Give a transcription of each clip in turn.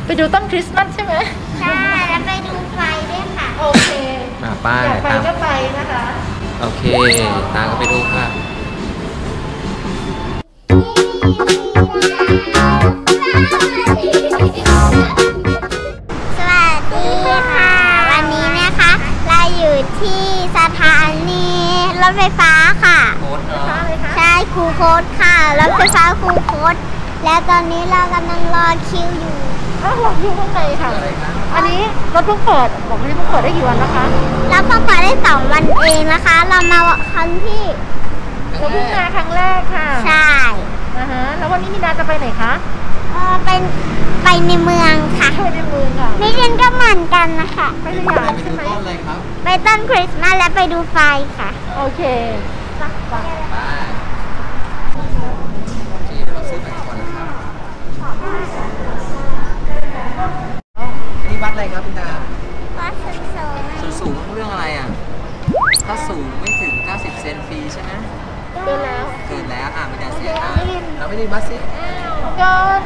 ไปดูต้นคริสต์มาสใช่ไหมใช่แล้วไปดูไฟด้วยค่ะโอเคไปอยากไปก็ไปนะคะโอเคตามกันไปดูค่ะสวัสดีค่ะวันนี้นะคะเราอยู่ที่สถานีรถไฟฟ้าค่ะใช่ครูโค้ดค่ะรถไฟฟ้าครูโค้ดแล้วตอนนี้เรากำลังรอคิวอยู่รอคิวข้างในค่ะอันนี้รถเพิ่งเปิดบอกว่าเพิ่งเปิดได้กี่วันนะคะเราเพิ่งเปิดได้2 วันเองนะคะเรามาครั้งที่เราเพิ่งมาครั้งแรกค่ะใช่แล้ววันนี้มีนาจะไปไหนคะไปในเมืองค่ะไปในเมืองค่ะนี่เรียนก็เหมือนกันนะคะไปสยามใช่ไหมไปต้นคริสต์มาสและไปดูไฟค่ะโอเคไปนี่วัดอะไรครับพี่ตาวัดสูงเรื่องอะไรอ่ะถ้าสูงไม่ถึง90 เซนฟรีใช่ไหมเกินแล้วไม่ได้เสียตังค์เราไม่ได้บัสซิเกิน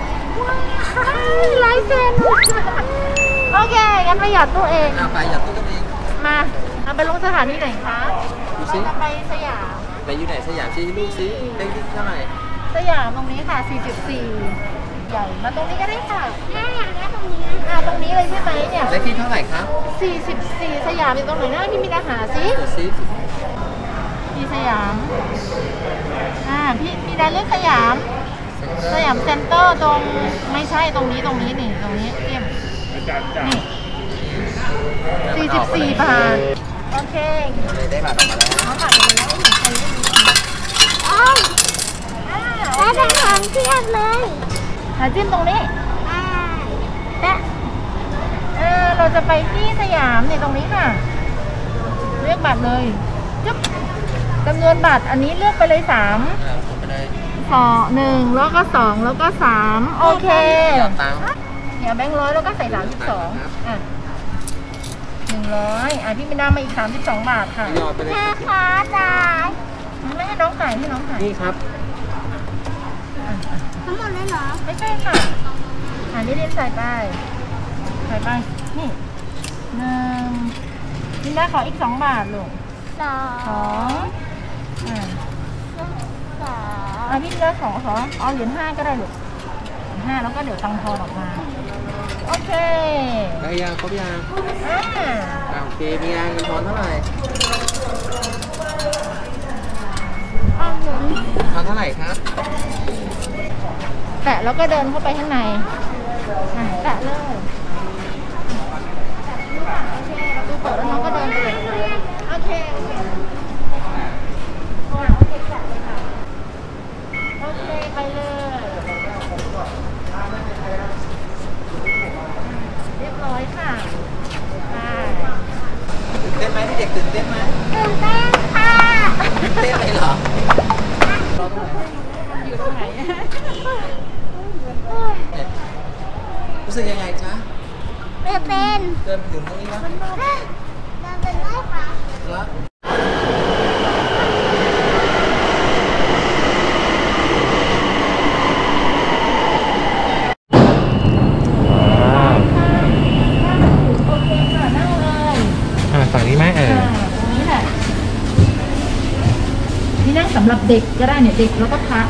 100 เซนโอเคงั้นประหยัดตัวเองไปหยัดตัวกันเองมาไปลงสถานีไหนคะดูซิไปสยามไปอยู่ไหนสยามชี้ลูกซิได้ที่เท่าไหร่สยามตรงนี้ค่ะ44ใหญ่มาตรงนี้ก็ได้ค่ะอยากได้ตรงนี้ตรงนี้เลยใช่ไหมเนี่ยได้ที่เท่าไหร่ครับ 44สยามอยู่ตรงไหนนะพี่มีอาหารซิพี่สยามพี่มีได้เลือกสยามเซ็นเตอร์ตรงไม่ใช่ตรงนี้นี่ตรงนี้เอี่ยมนี่44 บาทโอเคได้บัตรออกมาแล้วบัตรออกมาแล้วไม่ถึงใครได้ดูได้เป็นของเทียบเลยจิ้มตรงนี้เราจะไปที่สยามในตรงนี้ค่ะเลือกบัตรเลยจำนวนบัตรอันนี้เลือกไปเลย3 1แล้วก็2แล้วก็3โอเคเนี่ยแบงค์100แล้วก็ใส่32100พี่มินดามาอีก32 บาทค่ะแม่ค้าจ่ายไม่ให้น้องจ่ายให้น้องจ่ายนี่ครับทั้งหมดเลยเหรอไม่ใช่ค่ะนี่เรียนใส่ไปนี่1มินดาขออีก2 บาทลูก2พี่มินดาขอเอาเหรียญ5ก็ได้ลูก5แล้วก็เดี๋ยวตังทอนออกมาโอเคได้ยังครบยังโอเคมีเงินทอนเท่าไหร่ทอนเท่าไหร่ครับแตะแล้วก็เดินเข้าไปข้างในแตะเลยโอเคประตูเปิดแล้วน้องก็เดินไปโอเคไปเลยเรียบร้อยค่ะตื่นเต้นไหมที่เด็กตื่นเต้นไหมตื่นเต้นค่ะตื่นเต้นอะไรเหรออยู่ตรงไหนรู้สึกยังไงจ๊ะตื่นเต้นเดินไปถึงตรงนี้แล้วเป็นไรคะแล้วฝั่งนี้ไหมตรงนี้แหละนี่นั่งสำหรับเด็กก็ได้เนี่ยเด็กแล้วก็พัก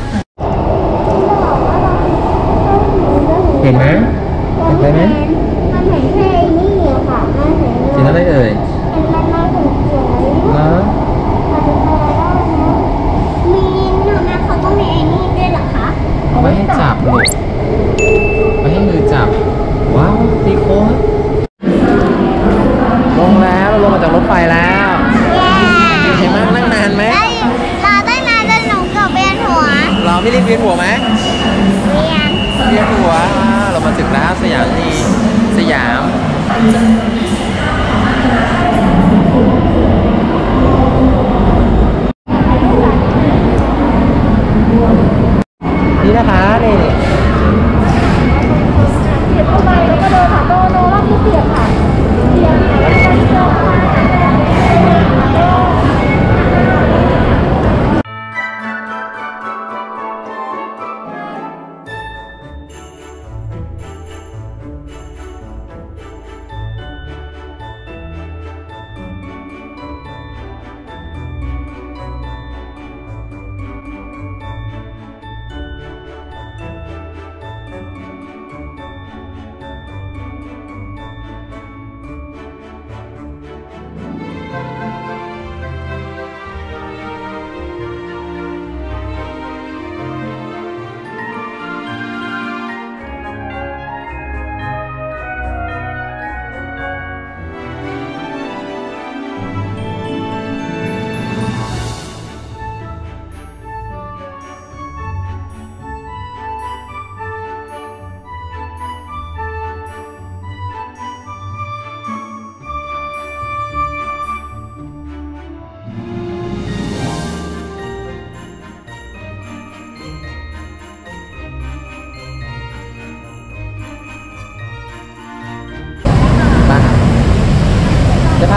เห็นไหมเห็นไหมมันเห็นแค่นี้ค่ะเห็นอะไรเอ่ยเห็นมันมาถึงสวยมีอยู่นะเขาก็มีไอ้นี่ด้วยเหรอคะไม่ให้จับหรอกไม่ให้มือจับว้าวตีโค้งลงแล้วลงมาจากรถไฟแล้วเห็นไหมนั่งนานไหมรอตั้งนานจนหนูเกือบเวียนหัวเราไม่รีบเวียนหัวไหมเวียนหัวเรามาถึงแล้วสยาม นี่นะคะนี่เสียบเข้าไปแล้วก็เดินค่ะโนรอบที่เสียบค่ะเสียบ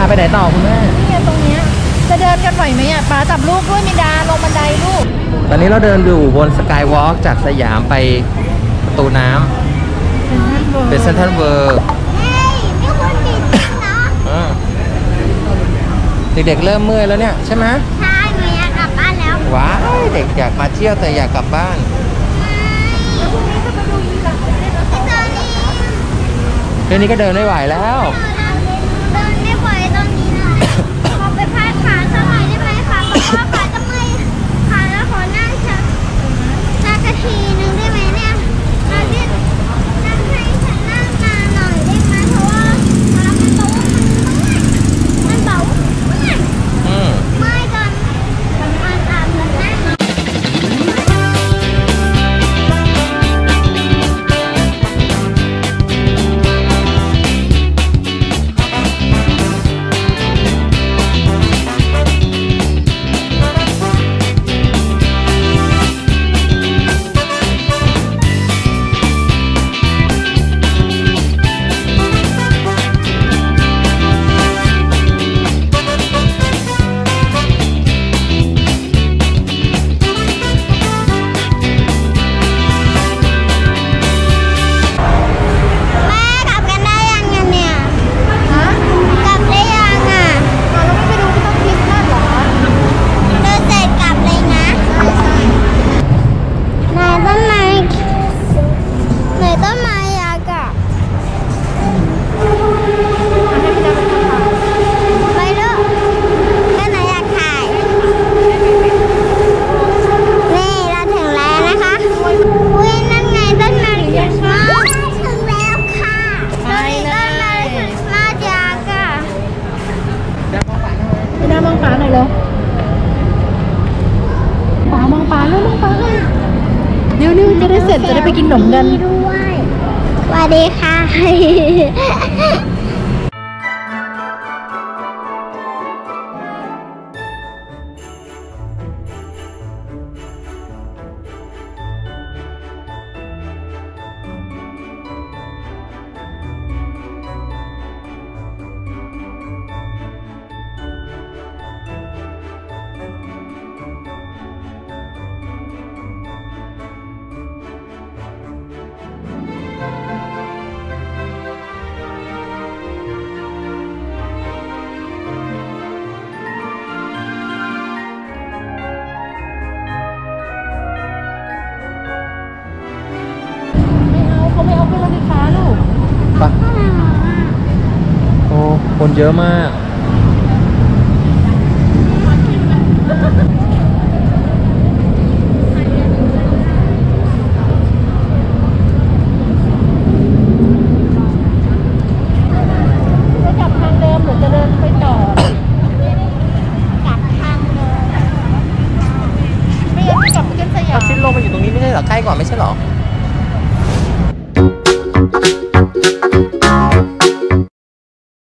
ไปไหนต่อคุณแม่เนี่ยตรงเนี้ยจะเดินกันไหวไหมอ่ะป้าจับลูกด้วยมิดาลงบันไดลูกตอนนี้เราเดินอยู่บนสกายวอล์กจากสยามไปประตูน้ำเป็นเซ็นทรัลเวิลด์เฮ้ยมีคนติดเนาะเด็กๆเริ่มเมื่อยแล้วเนี่ยใช่ไหมใช่หนูอยากกลับบ้านแล้วว้ายเด็กอยากมาเที่ยวแต่อยากกลับบ้าน เรื่องนี้ก็เดินไม่ไหวแล้วเดินไม่ไหวตอนนี้เลยขอไปพาดขาสักหน่อยได้ไหมคะเพราะว่าขาจะเมื่อยขาแล้วขอนั่งสักทีนึงได้ไหมเนี่ยนั่งให้ฉันนั่งนานหน่อยได้ไหมเพราะว่าขามันเบาเมื่อยเมื่อยจนมันอาบเหมือนนั่งเสร็จจะได้ไปกินขนมกันด้วยสวัสดีค่ะไม่เอาขึ้นรถไฟฟ้าลูกไปโอ้คนเยอะมากจะกลับทางเดิมหรือจะเดินไปต่อกลับทางเดิมไม่งั้นจะกลับขึ้นสยามชิดลมมาอยู่ตรงนี้ไม่ใช่เหรอใกล้กว่าไม่ใช่เหรอ